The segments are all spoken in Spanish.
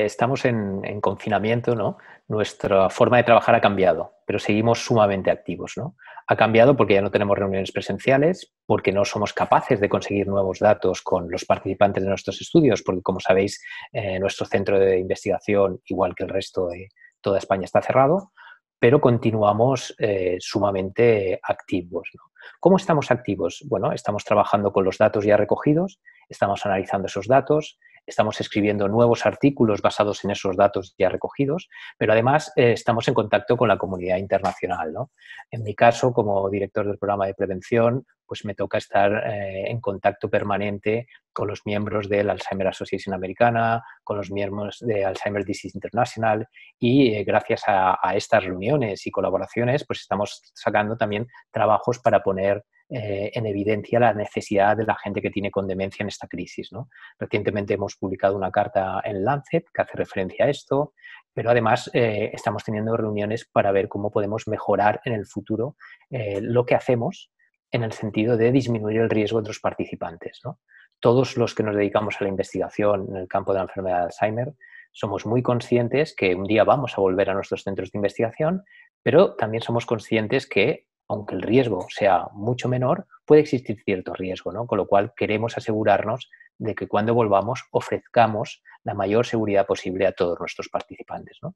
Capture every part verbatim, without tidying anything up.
Estamos en, en confinamiento, ¿no? Nuestra forma de trabajar ha cambiado, pero seguimos sumamente activos, ¿no? Ha cambiado porque ya no tenemos reuniones presenciales, porque no somos capaces de conseguir nuevos datos con los participantes de nuestros estudios, porque, como sabéis, eh, nuestro centro de investigación, igual que el resto de toda España, está cerrado, pero continuamos eh, sumamente activos, ¿no? ¿Cómo estamos activos? Bueno, estamos trabajando con los datos ya recogidos, estamos analizando esos datos, estamos escribiendo nuevos artículos basados en esos datos ya recogidos, pero además eh, estamos en contacto con la comunidad internacional, ¿no? En mi caso, como director del programa de prevención, pues me toca estar eh, en contacto permanente con los miembros del Alzheimer Association Americana, con los miembros de Alzheimer's Disease International y eh, gracias a, a estas reuniones y colaboraciones, pues estamos sacando también trabajos para poner eh, en evidencia la necesidad de la gente que tiene con demencia en esta crisis, ¿no? Recientemente hemos publicado una carta en Lancet que hace referencia a esto, pero además eh, estamos teniendo reuniones para ver cómo podemos mejorar en el futuro eh, lo que hacemos en el sentido de disminuir el riesgo de los participantes, ¿no? Todos los que nos dedicamos a la investigación en el campo de la enfermedad de Alzheimer somos muy conscientes que un día vamos a volver a nuestros centros de investigación, pero también somos conscientes que, aunque el riesgo sea mucho menor, puede existir cierto riesgo, ¿no? Con lo cual queremos asegurarnos de que cuando volvamos ofrezcamos la mayor seguridad posible a todos nuestros participantes, ¿no?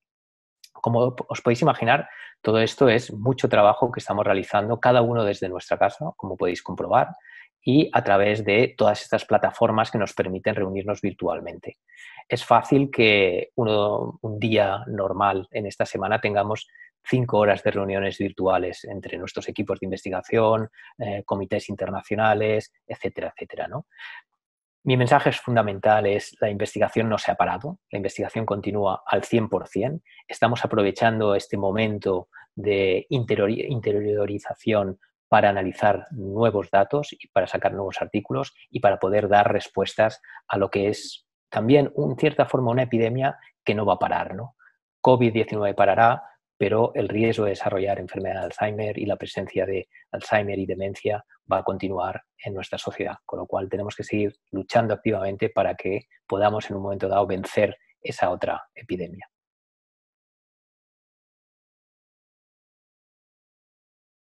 Como os podéis imaginar, todo esto es mucho trabajo que estamos realizando cada uno desde nuestra casa, como podéis comprobar, y a través de todas estas plataformas que nos permiten reunirnos virtualmente. Es fácil que uno, un día normal en esta semana tengamos cinco horas de reuniones virtuales entre nuestros equipos de investigación, eh, comités internacionales, etcétera, etcétera, ¿no? Mi mensaje es fundamental, es la investigación no se ha parado, la investigación continúa al cien por cien. Estamos aprovechando este momento de interiorización para analizar nuevos datos y para sacar nuevos artículos y para poder dar respuestas a lo que es también, en cierta forma, una epidemia que no va a parar, ¿no? COVID diecinueve parará, pero el riesgo de desarrollar enfermedad de Alzheimer y la presencia de Alzheimer y demencia va a continuar en nuestra sociedad, con lo cual tenemos que seguir luchando activamente para que podamos en un momento dado vencer esa otra epidemia.